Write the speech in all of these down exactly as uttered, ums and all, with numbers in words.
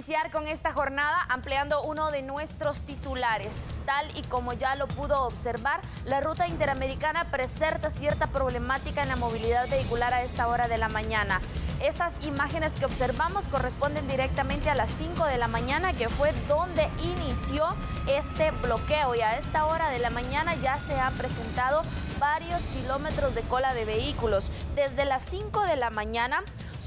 iniciar con esta jornada ampliando uno de nuestros titulares. Tal y como ya lo pudo observar, la ruta interamericana presenta cierta problemática en la movilidad vehicular a esta hora de la mañana. Estas imágenes que observamos corresponden directamente a las cinco de la mañana, que fue donde inició este bloqueo, y a esta hora de la mañana ya se han presentado varios kilómetros de cola de vehículos. Desde las cinco de la mañana,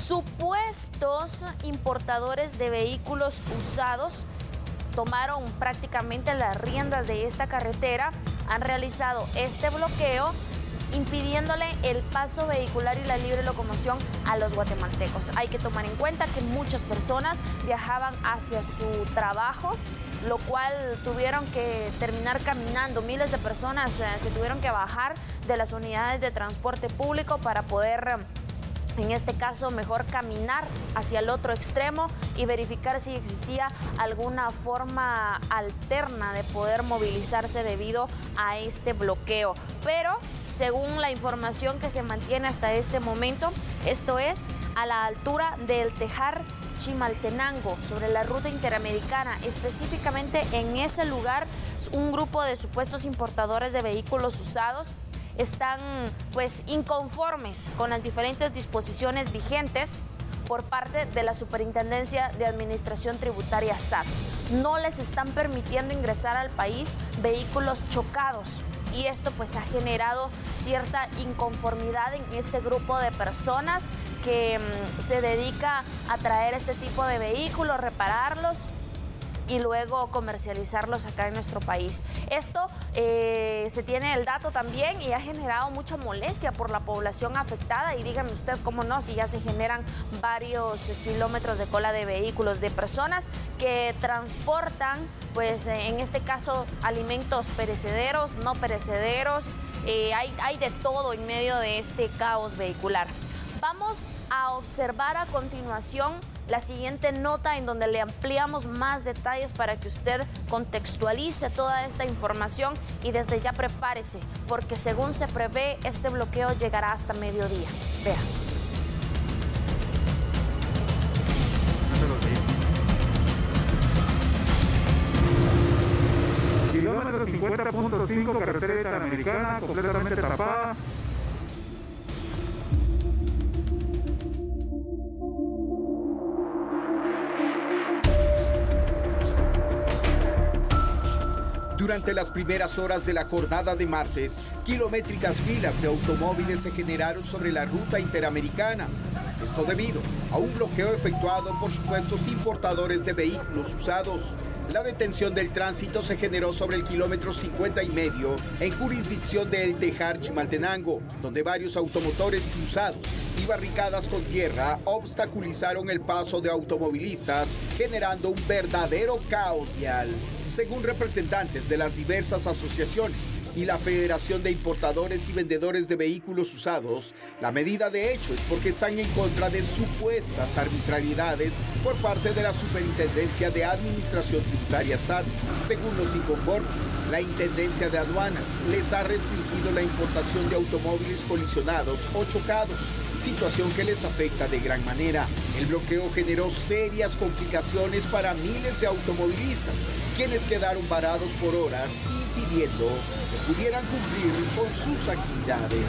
supuestos importadores de vehículos usados tomaron prácticamente las riendas de esta carretera, han realizado este bloqueo, impidiéndole el paso vehicular y la libre locomoción a los guatemaltecos. Hay que tomar en cuenta que muchas personas viajaban hacia su trabajo, lo cual tuvieron que terminar caminando. Miles de personas eh, se tuvieron que bajar de las unidades de transporte público para poder, en este caso, mejor caminar hacia el otro extremo y verificar si existía alguna forma alterna de poder movilizarse debido a este bloqueo. Pero según la información que se mantiene hasta este momento, esto es a la altura del Tejar Chimaltenango, sobre la ruta interamericana, específicamente en ese lugar, un grupo de supuestos importadores de vehículos usados están pues inconformes con las diferentes disposiciones vigentes por parte de la Superintendencia de Administración Tributaria S A T. No les están permitiendo ingresar al país vehículos chocados, y esto pues ha generado cierta inconformidad en este grupo de personas que mmm, se dedica a traer este tipo de vehículos, repararlos y luego comercializarlos acá en nuestro país. Esto eh, se tiene el dato también y ha generado mucha molestia por la población afectada, y dígame usted cómo no, si ya se generan varios kilómetros de cola de vehículos, de personas que transportan, pues en este caso, alimentos perecederos, no perecederos, eh, hay, hay de todo en medio de este caos vehicular. Vamos a observar a continuación la siguiente nota en donde le ampliamos más detalles para que usted contextualice toda esta información, y desde ya prepárese, porque según se prevé, este bloqueo llegará hasta mediodía. Vea. Kilómetro cincuenta punto cinco, carretera interamericana, completamente tapada. Durante las primeras horas de la jornada de martes, kilométricas filas de automóviles se generaron sobre la ruta interamericana. Esto debido a un bloqueo efectuado por supuestos importadores de vehículos usados. La detención del tránsito se generó sobre el kilómetro cincuenta y medio en jurisdicción de El Tejar Chimaltenango, donde varios automotores cruzados y barricadas con tierra obstaculizaron el paso de automovilistas, generando un verdadero caos vial. Según representantes de las diversas asociaciones y la Federación de Importadores y Vendedores de Vehículos Usados, la medida de hecho es porque están en contra de supuestas arbitrariedades por parte de la Superintendencia de Administración Tributaria S A T. Según los inconformes, la Intendencia de Aduanas les ha restringido la importación de automóviles colisionados o chocados, situación que les afecta de gran manera. El bloqueo generó serias complicaciones para miles de automovilistas, quienes quedaron varados por horas, impidiendo que pudieran cumplir con sus actividades.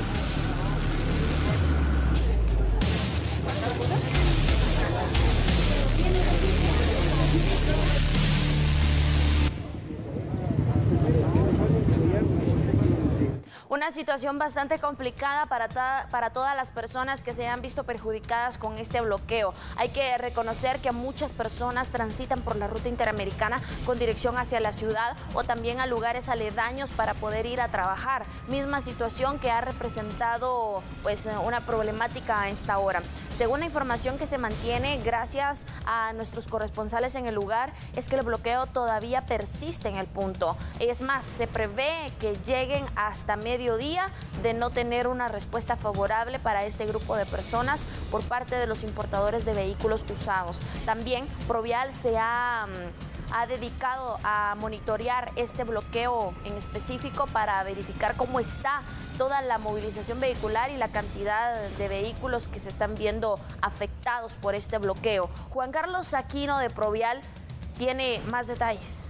Una situación bastante complicada para, para todas las personas que se han visto perjudicadas con este bloqueo. Hay que reconocer que muchas personas transitan por la ruta interamericana con dirección hacia la ciudad o también a lugares aledaños para poder ir a trabajar. Misma situación que ha representado pues una problemática a esta hora. Según la información que se mantiene gracias a nuestros corresponsales en el lugar, es que el bloqueo todavía persiste en el punto. Es más, se prevé que lleguen hasta mediodía de no tener una respuesta favorable para este grupo de personas por parte de los importadores de vehículos usados. También Provial se ha ha dedicado a monitorear este bloqueo en específico para verificar cómo está toda la movilización vehicular y la cantidad de vehículos que se están viendo afectados por este bloqueo. Juan Carlos Aquino de Provial tiene más detalles.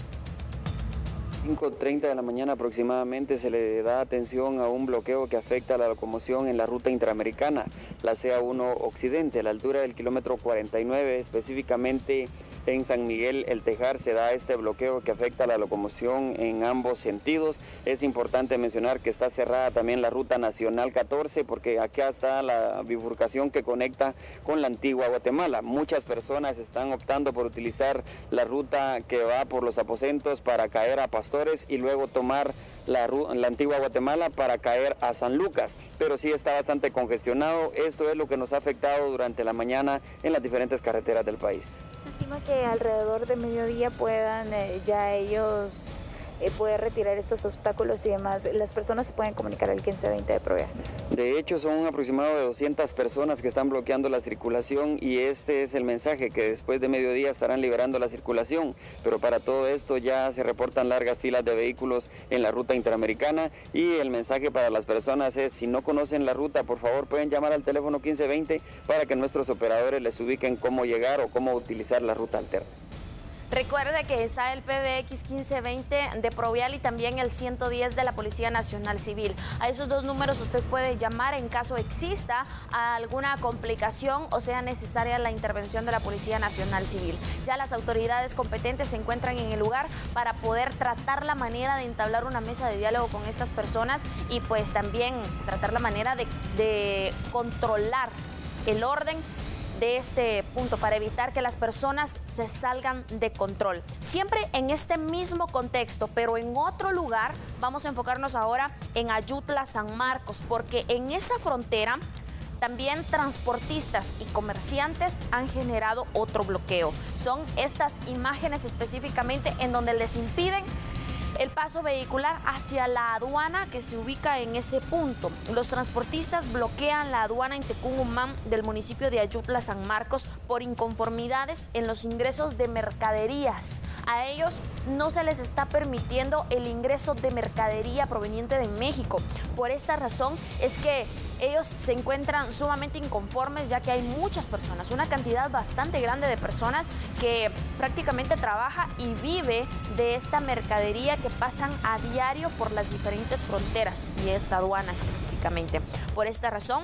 cinco treinta de la mañana aproximadamente se le da atención a un bloqueo que afecta a la locomoción en la ruta interamericana, la C A uno Occidente, a la altura del kilómetro cuarenta y nueve, específicamente en San Miguel El Tejar se da este bloqueo que afecta a la locomoción en ambos sentidos. Es importante mencionar que está cerrada también la ruta nacional catorce porque acá está la bifurcación que conecta con la antigua Guatemala. Muchas personas están optando por utilizar la ruta que va por los aposentos para caer a Pastores y luego tomar la, la antigua Guatemala para caer a San Lucas, pero sí está bastante congestionado. Esto es lo que nos ha afectado durante la mañana en las diferentes carreteras del país. ¿Estima que alrededor de mediodía puedan eh, ya ellos eh, poder retirar estos obstáculos y demás? ¿Las personas se pueden comunicar al quince veinte de Provial? De hecho, son un aproximado de doscientas personas que están bloqueando la circulación y este es el mensaje, que después de mediodía estarán liberando la circulación, pero para todo esto ya se reportan largas filas de vehículos en la ruta interamericana y el mensaje para las personas es: si no conocen la ruta, por favor pueden llamar al teléfono quince veinte para que nuestros operadores les ubiquen cómo llegar o cómo utilizar la ruta alterna. Recuerde que está el P B X quince veinte de Provial y también el ciento diez de la Policía Nacional Civil. A esos dos números usted puede llamar en caso exista alguna complicación o sea necesaria la intervención de la Policía Nacional Civil. Ya las autoridades competentes se encuentran en el lugar para poder tratar la manera de entablar una mesa de diálogo con estas personas y pues también tratar la manera de, de controlar el orden de este punto para evitar que las personas se salgan de control. Siempre en este mismo contexto, pero en otro lugar, vamos a enfocarnos ahora en Ayutla, San Marcos, porque en esa frontera también transportistas y comerciantes han generado otro bloqueo. Son estas imágenes específicamente en donde les impiden el paso vehicular hacia la aduana que se ubica en ese punto. Los transportistas bloquean la aduana en Tecún del municipio de Ayutla, San Marcos, por inconformidades en los ingresos de mercaderías. A ellos no se les está permitiendo el ingreso de mercadería proveniente de México. Por esta razón es que ellos se encuentran sumamente inconformes, ya que hay muchas personas, una cantidad bastante grande de personas que prácticamente trabaja y vive de esta mercadería que pasan a diario por las diferentes fronteras y esta aduana específicamente. Por esta razón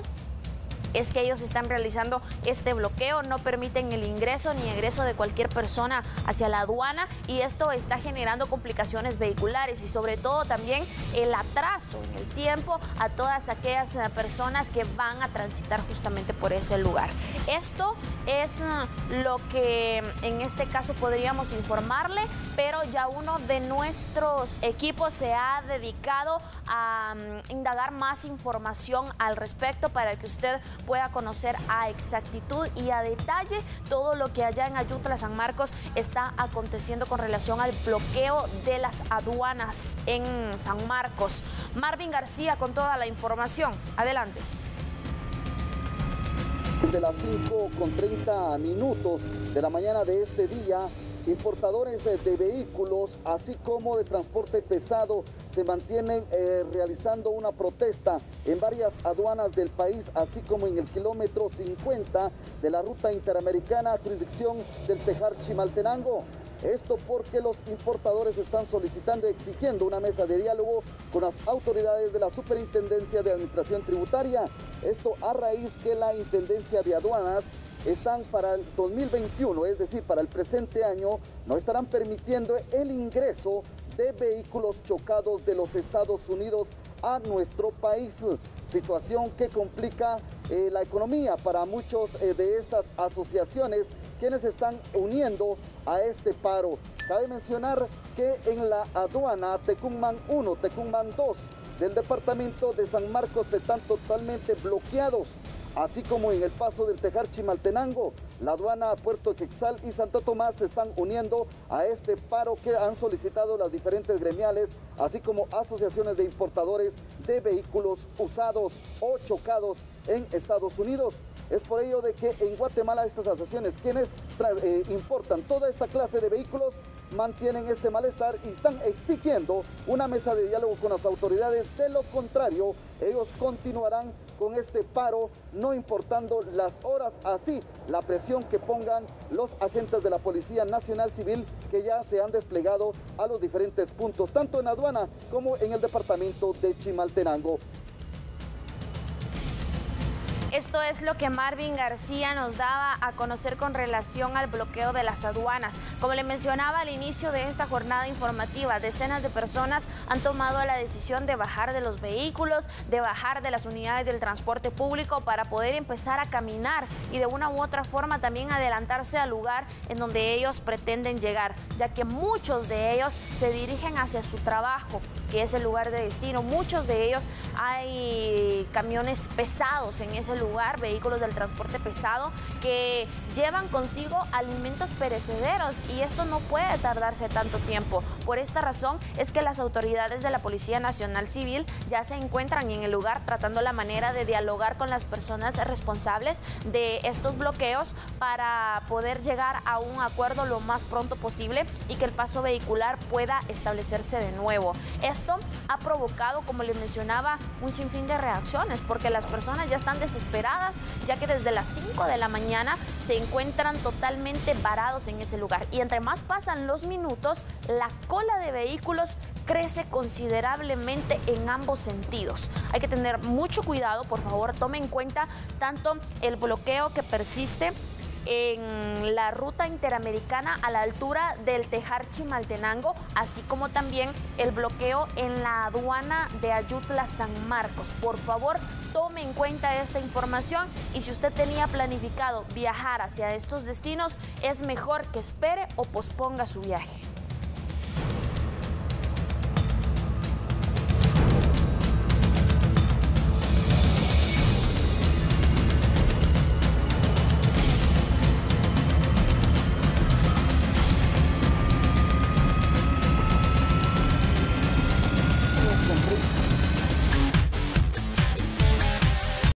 es que ellos están realizando este bloqueo, no permiten el ingreso ni egreso de cualquier persona hacia la aduana y esto está generando complicaciones vehiculares y sobre todo también el atraso en el tiempo a todas aquellas personas que van a transitar justamente por ese lugar. Esto es lo que en este caso podríamos informarle, pero ya uno de nuestros equipos se ha dedicado a um, indagar más información al respecto para que usted pueda conocer a exactitud y a detalle todo lo que allá en Ayutla, San Marcos está aconteciendo con relación al bloqueo de las aduanas en San Marcos. Marvin García con toda la información. Adelante. Desde las cinco con treinta minutos de la mañana de este día, importadores de vehículos, así como de transporte pesado, se mantienen eh, realizando una protesta en varias aduanas del país, así como en el kilómetro cincuenta de la ruta interamericana, jurisdicción del Tejar Chimaltenango. Esto porque los importadores están solicitando y exigiendo una mesa de diálogo con las autoridades de la Superintendencia de Administración Tributaria. Esto a raíz que la Intendencia de Aduanas están para el dos mil veintiuno, es decir, para el presente año, no estarán permitiendo el ingreso de vehículos chocados de los Estados Unidos a nuestro país, situación que complica eh, la economía para muchos eh, de estas asociaciones quienes están uniendo a este paro. Cabe mencionar que en la aduana Tecumán uno, Tecumán dos del departamento de San Marcos están totalmente bloqueados, así como en el paso del Tejar Chimaltenango. La aduana Puerto Quexal y Santo Tomás se están uniendo a este paro que han solicitado las diferentes gremiales, así como asociaciones de importadores de vehículos usados o chocados en Estados Unidos. Es por ello de que en Guatemala estas asociaciones, quienes eh, importan toda esta clase de vehículos, mantienen este malestar y están exigiendo una mesa de diálogo con las autoridades. De lo contrario, ellos continuarán con este paro, no importando las horas, así la presión que pongan los agentes de la Policía Nacional Civil que ya se han desplegado a los diferentes puntos, tanto en aduana como en el departamento de Chimaltenango. Esto es lo que Marvin García nos daba a conocer con relación al bloqueo de las aduanas. Como le mencionaba al inicio de esta jornada informativa, decenas de personas han tomado la decisión de bajar de los vehículos, de bajar de las unidades del transporte público para poder empezar a caminar y de una u otra forma también adelantarse al lugar en donde ellos pretenden llegar, ya que muchos de ellos se dirigen hacia su trabajo, que es el lugar de destino. Muchos de ellos hay camiones pesados en ese lugar, vehículos del transporte pesado que llevan consigo alimentos perecederos y esto no puede tardarse tanto tiempo. Por esta razón es que las autoridades de la Policía Nacional Civil ya se encuentran en el lugar tratando la manera de dialogar con las personas responsables de estos bloqueos para poder llegar a un acuerdo lo más pronto posible y que el paso vehicular pueda establecerse de nuevo. Esto ha provocado, como les mencionaba, un sinfín de reacciones porque las personas ya están desesperadas, ya que desde las cinco de la mañana se encuentran totalmente varados en ese lugar. Y entre más pasan los minutos, la cola de vehículos crece considerablemente en ambos sentidos. Hay que tener mucho cuidado, por favor, tome en cuenta tanto el bloqueo que persiste en la ruta interamericana a la altura del Tejar Chimaltenango, así como también el bloqueo en la aduana de Ayutla San Marcos. Por favor, tome en cuenta esta información y si usted tenía planificado viajar hacia estos destinos, es mejor que espere o posponga su viaje.